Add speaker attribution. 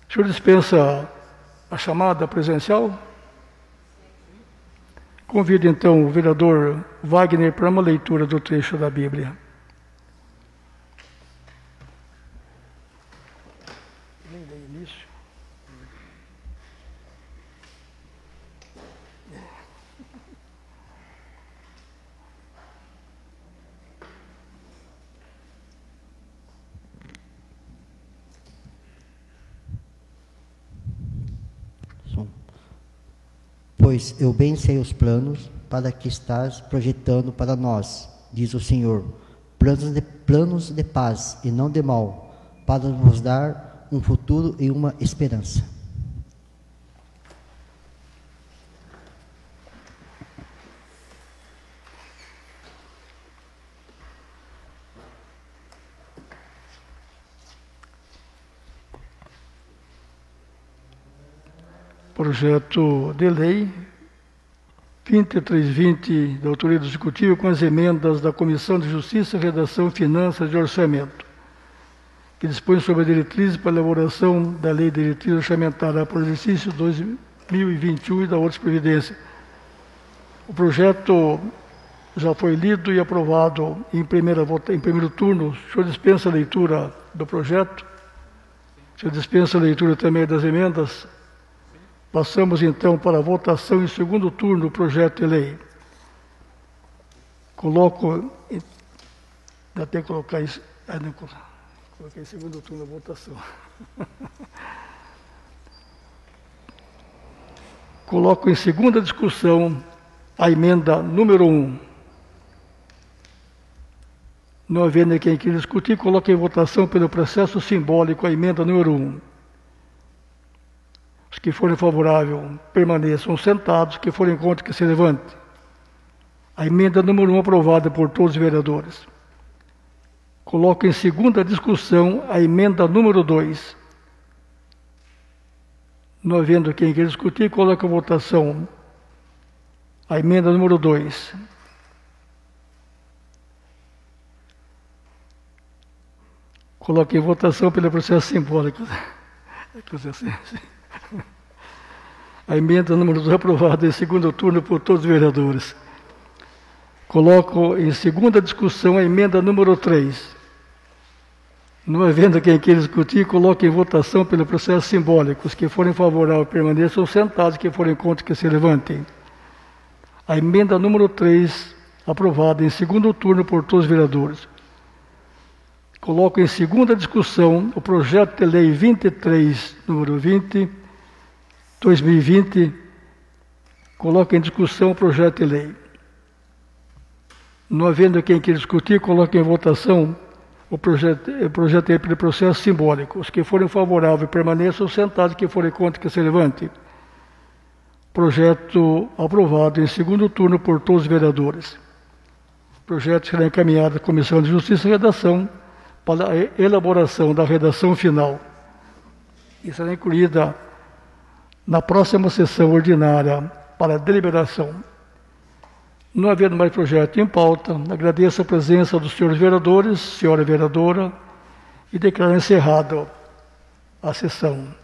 Speaker 1: O senhor dispensa a chamada presencial? Convido então o vereador Wagner para uma leitura do trecho da Bíblia. Nem dei início.
Speaker 2: Pois eu bem sei os planos para que estás projetando para nós, diz o Senhor, planos de paz e não de mal, para nos dar um futuro e uma esperança.
Speaker 1: Projeto de lei 2320 da autoria do Executivo com as emendas da Comissão de Justiça, Redação e Finanças de Orçamento, que dispõe sobre a diretriz para a elaboração da Lei de Diretriz Orçamentária para o exercício 2021 e da outras providências. O projeto já foi lido e aprovado em primeiro turno. O senhor dispensa a leitura do projeto? O senhor dispensa a leitura também das emendas? Passamos então para a votação em segundo turno do projeto de lei. Coloco, dá até colocar isso, não, coloquei em segundo turno a votação. Coloco em segunda discussão a emenda número 1. Não havendo quem queira discutir, coloco em votação pelo processo simbólico a emenda número 1. Os que forem favoráveis permaneçam sentados, os que forem contra que se levante. A emenda número 1 aprovada por todos os vereadores. Coloco em segunda discussão a emenda número 2. Não havendo quem queira discutir, coloco em votação a emenda número 2. Coloco em votação pelo processo simbólico. A emenda número 2 aprovada em segundo turno por todos os vereadores. Coloco em segunda discussão a emenda número 3. Não havendo quem queira discutir, coloco em votação pelo processo simbólico. Os que forem favoráveis permaneçam sentados, os que forem contra que se levantem. A emenda número 3 aprovada em segundo turno por todos os vereadores. Coloco em segunda discussão o projeto de lei 23, número 20, 2020. Coloco em discussão o projeto de lei. Não havendo quem queira discutir, coloco em votação o projeto de lei pelo processo simbólico. Os que forem favoráveis permaneçam sentados, os que forem contra que se levante. Projeto aprovado em segundo turno por todos os vereadores. O projeto será encaminhado à Comissão de Justiça e Redação para a elaboração da redação final e será incluída na próxima sessão ordinária para deliberação. Não havendo mais projeto em pauta, agradeço a presença dos senhores vereadores, senhora vereadora, e declaro encerrada a sessão.